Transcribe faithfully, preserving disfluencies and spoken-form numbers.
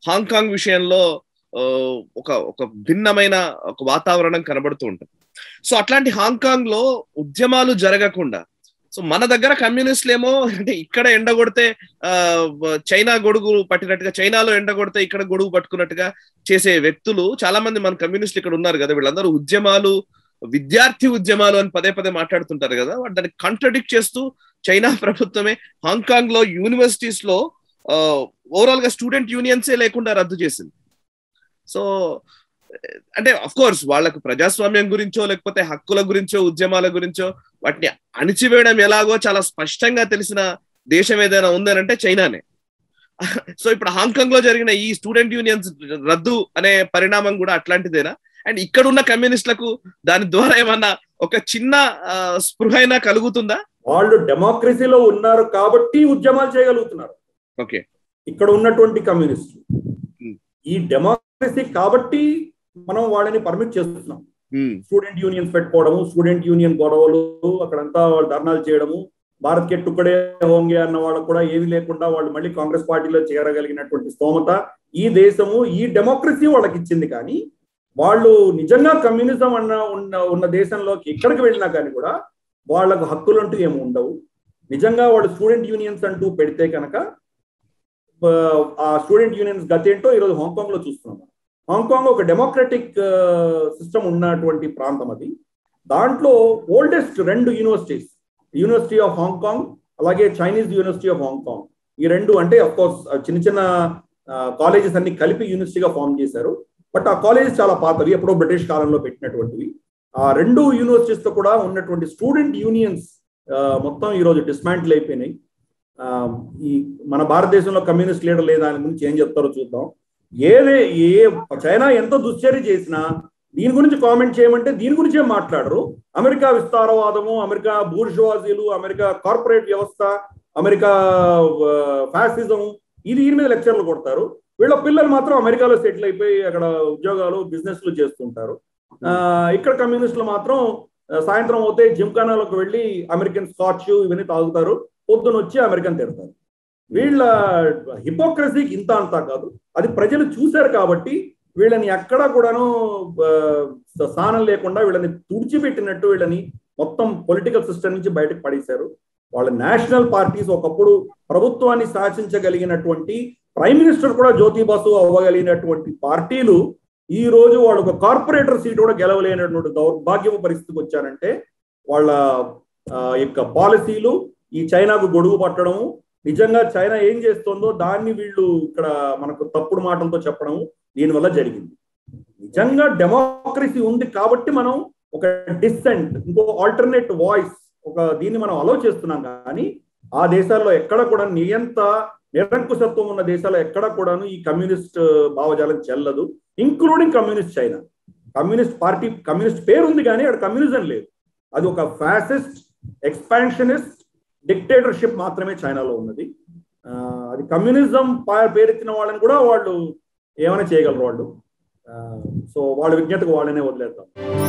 Hong Kong విషయంలో ఒక ఒక భిన్నమైన ఒక వాతావరణం కనబడుతూ ఉంటుంది. సో అట్లాంటి హాంకాంగ్ లో ఉద్యమాలు జరగకుండా, సో మన దగ్గర కమ్యూనిస్టులు ఏమో అంటే ఇక్కడ ఎండగొడితే ఆ చైనా గొడుగు పట్టినట్టుగా, చైనాలో ఎండగొడితే ఇక్కడ గొడుగు పట్టుకున్నట్టుగా చేసే వ్యక్తులు చాలా మంది మన కమ్యూనిస్టులు ఇక్కడ ఉన్నారు కదా. వీళ్ళందరూ ఉద్యమాలు, విద్యార్థి ఉద్యమాలు అని పదే పదే మాట్లాడుతుంటారు కదా. దాన్ని కాంట్రడిక్ట్ చేస్తూ చైనా ప్రభుత్వమే హాంకాంగ్ లో యూనివర్సిటీస్ లో ఓవరాల్ గా స్టూడెంట్ యూనియన్సే లేకుండా రద్దు చేసింది. సో అంటే అఫ్ కోర్స్ వాళ్ళకు ప్రజాస్వామ్యం గురించో లేకపోతే హక్కుల గురించో ఉద్యమాల గురించో వాటిని అణిచివేయడం ఎలాగో చాలా స్పష్టంగా తెలిసిన దేశం ఏదైనా ఉందనంటే చైనానే. సో ఇప్పుడు హాంకాంగ్ లో జరిగిన ఈ స్టూడెంట్ యూనియన్స్ రద్దు అనే పరిణామం కూడా అట్లాంటిదేనా? అండ్ ఇక్కడ ఉన్న కమ్యూనిస్టులకు దాని ద్వారా ఏమన్నా ఒక చిన్న స్పృహైనా కలుగుతుందా? వాళ్ళు డెమోక్రసీలో ఉన్నారు కాబట్టి ఉద్యమాలు చేయగలుగుతున్నారు. ఓకే, ఇక్కడ ఉన్నటువంటి కమ్యూనిస్టులు ఈ డెమోక్రసీ కాబట్టి మనం వాళ్ళని పర్మిట్ చేస్తున్నాం. స్టూడెంట్ యూనియన్స్ పెట్టుకోవడము, స్టూడెంట్ యూనియన్ గొడవలు, అక్కడంతా వాళ్ళు ధర్నాలు చేయడము, భారత్ కే టుక్కడే హోంగే అన్న వాళ్ళకు కూడా ఏమీ లేకుండా వాళ్ళు మళ్ళీ కాంగ్రెస్ పార్టీలో చేరగలిగినటువంటి స్తోమత ఈ దేశము, ఈ డెమోక్రసీ వాళ్ళకి ఇచ్చింది. కానీ వాళ్ళు నిజంగా కమ్యూనిజం అన్న ఉన్న ఉన్న దేశంలోకి ఎక్కడికి వెళ్ళినా కానీ కూడా వాళ్ళకు హక్కులు అంటూ ఏమి ఉండవు. నిజంగా వాళ్ళు స్టూడెంట్ యూనియన్స్ అంటూ పెడితే కనుక ఆ స్టూడెంట్ యూనియన్స్ గతి ఏంటో ఈరోజు హాంకాంగ్ లో చూస్తున్నాం. హాంకాంగ్ ఒక డెమోక్రటిక్ సిస్టమ్ ఉన్నటువంటి ప్రాంతం అది. దాంట్లో ఓల్డెస్ట్ రెండు యూనివర్సిటీస్, యూనివర్సిటీ ఆఫ్ హాంకాంగ్ అలాగే చైనీస్ యూనివర్సిటీ ఆఫ్ హాంకాంగ్, ఈ రెండు అంటే అఫ్ కోర్స్ చిన్న చిన్న కాలేజెస్ అన్ని కలిపి యూనివర్సిటీగా ఫామ్ చేశారు. బట్ ఆ కాలేజెస్ చాలా పాతవి, ఎప్పుడో బ్రిటిష్ కాలంలో పెట్టినటువంటివి. ఆ రెండు యూనివర్సిటీస్ తో కూడా ఉన్నటువంటి స్టూడెంట్ యూనియన్స్ మొత్తం ఈరోజు డిస్మాంటిల్ అయిపోయినాయి. ఈ మన భారతదేశంలో కమ్యూనిస్ట్ లీడర్ లేదా దాని గురించి ఏం చెప్తారో చూద్దాం. ఏదే ఏ చైనా ఎంత దుశ్చర్య చేసినా దీని గురించి కామెంట్ చేయమంటే దీని గురించే మాట్లాడరు. అమెరికా విస్తారవాదము, అమెరికా బూర్జువాజీలు, అమెరికా కార్పొరేట్ వ్యవస్థ, అమెరికా ఫ్యాసిజం, ఇది దీని మీద లెక్చర్లు కొడతారు. వీళ్ళ పిల్లలు మాత్రం అమెరికాలో సెటిల్ అయిపోయి అక్కడ ఉద్యోగాలు, బిజినెస్లు చేస్తుంటారు. ఆ ఇక్కడ కమ్యూనిస్టులు మాత్రం సాయంత్రం అవుతే జిమ్ఖానాలకు వెళ్ళి అమెరికన్ స్కాచ్ ఇవన్నీ తాగుతారు, పొద్దున వచ్చి అమెరికన్ తిడతారు. వీళ్ళ హిపోక్రసీకి ఇంత అంతా కాదు, అది ప్రజలు చూశారు కాబట్టి వీళ్ళని ఎక్కడా కూడాను స్థానం లేకుండా వీళ్ళని తుడిచిపెట్టినట్టు వీళ్ళని మొత్తం పొలిటికల్ సిస్టమ్ నుంచి బయటకు పడేశారు. వాళ్ళ నేషనల్ పార్టీస్, ఒకప్పుడు ప్రభుత్వాన్ని శాసించగలిగినటువంటి ప్రైమ్ మినిస్టర్ కూడా జ్యోతి బసు అవ్వగలిగినటువంటి పార్టీలు ఈ రోజు వాళ్ళు ఒక కార్పొరేటర్ సీట్ కూడా గెలవలేనటువంటి దౌర్భాగ్యపు పరిస్థితికి వచ్చారంటే వాళ్ళ యొక్క పాలసీలు, ఈ చైనాకు గొడుగు పట్టడము, నిజంగా చైనా ఏం చేస్తుందో దాన్ని వీళ్ళు ఇక్కడ మనకు తప్పుడు మాటలతో చెప్పడం దీనివల్ల జరిగింది. నిజంగా డెమోక్రసీ ఉంది కాబట్టి మనం ఒక డిసెంట్, ఇంకో ఆల్టర్నేట్ వాయిస్, ఒక దీన్ని మనం అలౌ చేస్తున్నాం. కానీ ఆ దేశాల్లో ఎక్కడ కూడా నియంత నిరంకుశత్వం ఉన్న దేశాల్లో ఎక్కడ కూడాను ఈ కమ్యూనిస్ట్ భావజాలం చెల్లదు, including communist China. Communist party, communist పేరు ఉంది కానీ అక్కడ కమ్యూనిజం లేదు. అది ఒక ఫ్యాసిస్ట్, ఎక్స్పాన్షనిస్ట్ డిక్టేటర్షిప్ మాత్రమే చైనాలో ఉన్నది. అది కమ్యూనిజం పేరెత్తిన వాళ్ళని కూడా వాళ్ళు ఏమైనా చేయగలరు వాళ్ళు. సో వాళ్ళ విజ్ఞతకు వాళ్ళనే వదిలేద్దాం.